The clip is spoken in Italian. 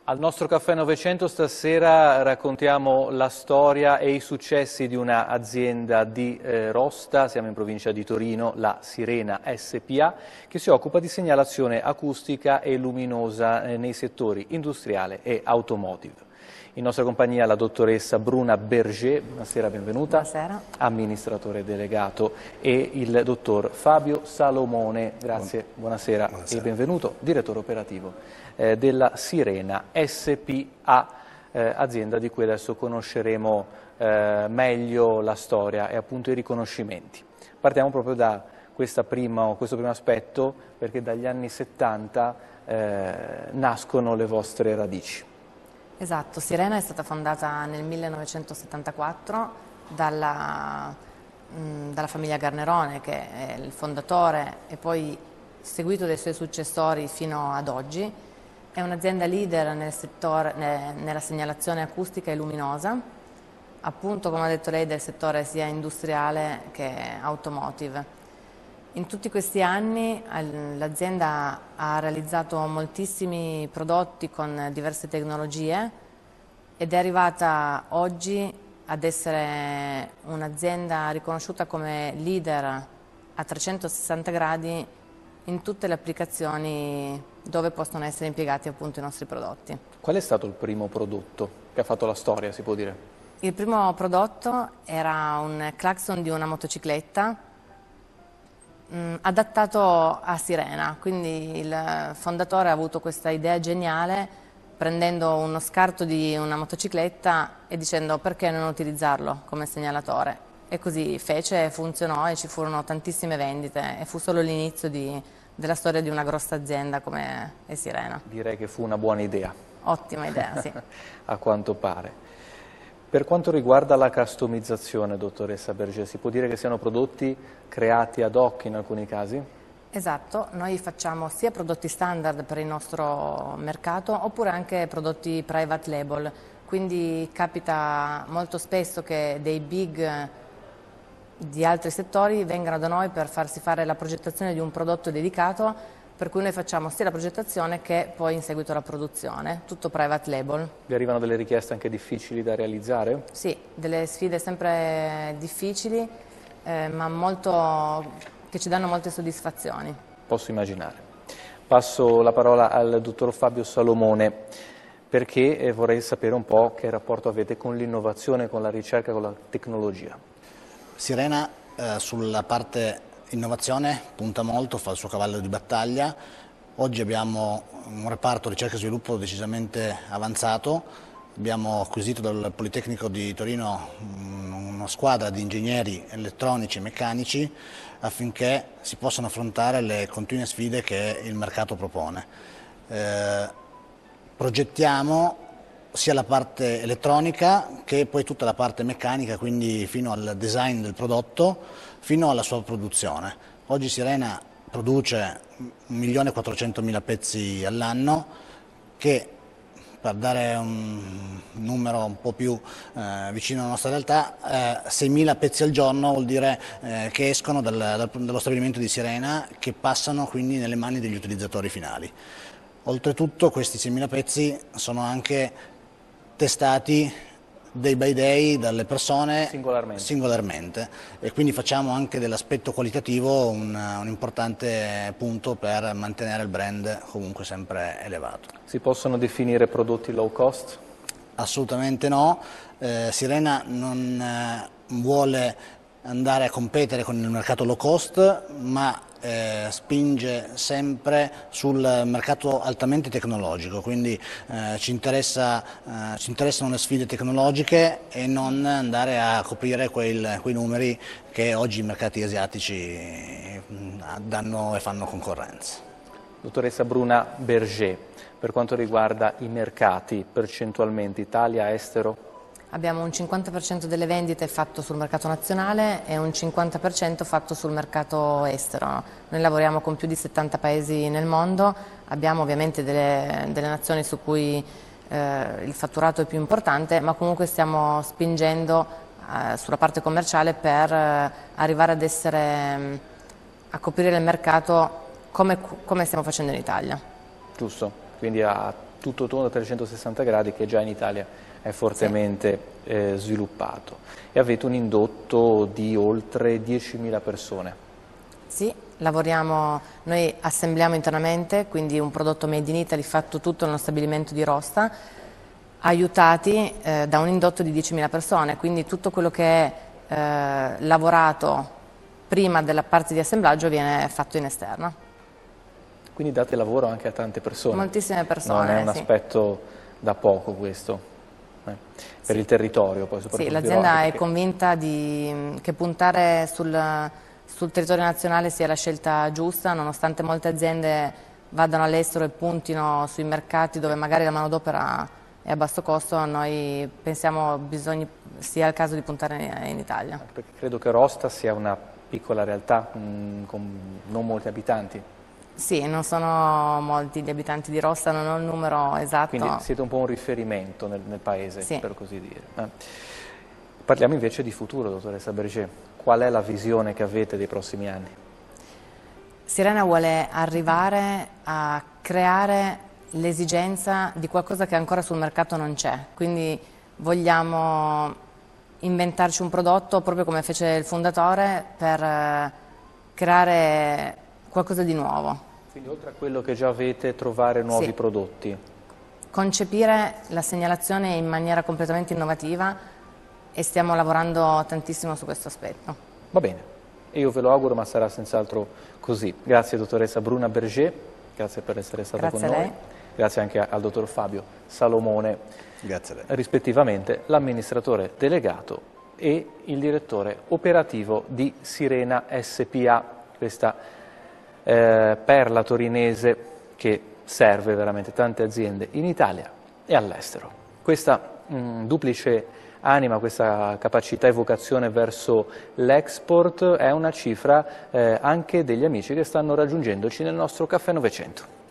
Al nostro Caffè Novecento stasera raccontiamo la storia e i successi di un'azienda di Rosta, siamo in provincia di Torino, la Sirena SpA, che si occupa di segnalazione acustica e luminosa nei settori industriale e automotive. In nostra compagnia la dottoressa Bruna Berger, buonasera, benvenuta. Buonasera. Amministratore delegato, e il dottor Fabio Salomone, grazie, buonasera e benvenuto, direttore operativo della Sirena SpA, azienda di cui adesso conosceremo meglio la storia e appunto i riconoscimenti. Partiamo proprio da questo primo aspetto, perché dagli anni 70 nascono le vostre radici. Esatto, Sirena è stata fondata nel 1974 dalla famiglia Garnerone, che è il fondatore e poi seguito dai suoi successori fino ad oggi. È un'azienda leader nel settore, nella segnalazione acustica e luminosa, appunto come ha detto lei del settore sia industriale che automotive. In tutti questi anni l'azienda ha realizzato moltissimi prodotti con diverse tecnologie ed è arrivata oggi ad essere un'azienda riconosciuta come leader a 360 gradi in tutte le applicazioni dove possono essere impiegati appunto i nostri prodotti. Qual è stato il primo prodotto che ha fatto la storia, si può dire? Il primo prodotto era un clacson di una motocicletta adattato a Sirena, quindi il fondatore ha avuto questa idea geniale prendendo uno scarto di una motocicletta e dicendo perché non utilizzarlo come segnalatore. E così fece, funzionò e ci furono tantissime vendite e fu solo l'inizio della storia di una grossa azienda come è Sirena. Direi che fu una buona idea. Ottima idea, sì. A quanto pare. Per quanto riguarda la customizzazione, dottoressa Berger, si può dire che siano prodotti creati ad hoc in alcuni casi? Esatto, noi facciamo sia prodotti standard per il nostro mercato oppure anche prodotti private label, quindi capita molto spesso che dei big di altri settori vengano da noi per farsi fare la progettazione di un prodotto dedicato, per cui noi facciamo sia la progettazione che poi in seguito la produzione, tutto private label. Vi arrivano delle richieste anche difficili da realizzare? Sì, delle sfide sempre difficili, ma che ci danno molte soddisfazioni. Posso immaginare. Passo la parola al dottor Fabio Salomone, perché vorrei sapere un po' che rapporto avete con l'innovazione, con la ricerca, con la tecnologia. Sirena sulla parte innovazione punta molto, fa il suo cavallo di battaglia. Oggi abbiamo un reparto ricerca e sviluppo decisamente avanzato. Abbiamo acquisito dal Politecnico di Torino una squadra di ingegneri elettronici e meccanici affinché si possano affrontare le continue sfide che il mercato propone. Progettiamo sia la parte elettronica che poi tutta la parte meccanica, quindi fino al design del prodotto, fino alla sua produzione. Oggi Sirena produce 1.400.000 pezzi all'anno, che per dare un numero un po' più vicino alla nostra realtà, 6.000 pezzi al giorno vuol dire che escono dallo stabilimento di Sirena, che passano quindi nelle mani degli utilizzatori finali. Oltretutto questi 6.000 pezzi sono anche testati day by day dalle persone singolarmente e quindi facciamo anche dell'aspetto qualitativo un importante punto per mantenere il brand comunque sempre elevato. Si possono definire prodotti low cost? Assolutamente no, Sirena non vuole andare a competere con il mercato low cost, ma spinge sempre sul mercato altamente tecnologico, quindi ci interessano le sfide tecnologiche e non andare a coprire quei numeri che oggi i mercati asiatici danno e fanno concorrenza. Dottoressa Bruna Berger, per quanto riguarda i mercati, percentualmente Italia, estero? Abbiamo un 50% delle vendite fatto sul mercato nazionale e un 50% fatto sul mercato estero. Noi lavoriamo con più di 70 paesi nel mondo, abbiamo ovviamente delle nazioni su cui il fatturato è più importante, ma comunque stiamo spingendo sulla parte commerciale per arrivare ad coprire il mercato come stiamo facendo in Italia. Giusto, quindi a tutto tondo a 360 gradi che già in Italia è fortemente sviluppato. E avete un indotto di oltre 10.000 persone. Sì, noi assembliamo internamente, quindi un prodotto made in Italy fatto tutto nello stabilimento di Rosta, aiutati da un indotto di 10.000 persone, quindi tutto quello che è lavorato prima della parte di assemblaggio viene fatto in esterno. Quindi date lavoro anche a tante persone. Moltissime persone. Non è un aspetto da poco questo, per il territorio poi soprattutto. Sì, l'azienda è convinta che puntare sul territorio nazionale sia la scelta giusta, nonostante molte aziende vadano all'estero e puntino sui mercati dove magari la manodopera è a basso costo, noi pensiamo sia il caso di puntare in Italia. Perché credo che Rosta sia una piccola realtà con non molti abitanti. Sì, non sono molti gli abitanti di Rosta, non ho il numero esatto. Quindi siete un po' un riferimento nel paese, sì, per così dire. Parliamo invece di futuro, dottoressa Berger. Qual è la visione che avete dei prossimi anni? Sirena vuole arrivare a creare l'esigenza di qualcosa che ancora sul mercato non c'è, quindi vogliamo inventarci un prodotto proprio come fece il fondatore per creare qualcosa di nuovo. Quindi oltre a quello che già avete, trovare nuovi prodotti. Concepire la segnalazione in maniera completamente innovativa e stiamo lavorando tantissimo su questo aspetto. Va bene, e io ve lo auguro, ma sarà senz'altro così. Grazie dottoressa Bruna Berger, grazie per essere stata con noi. Grazie anche al dottor Fabio Salomone, grazie a lei, rispettivamente l'amministratore delegato e il direttore operativo di Sirena SPA, questa perla torinese che serve veramente tante aziende in Italia e all'estero. Questa duplice anima, questa capacità e vocazione verso l'export è una cifra anche degli amici che stanno raggiungendoci nel nostro Caffè 900.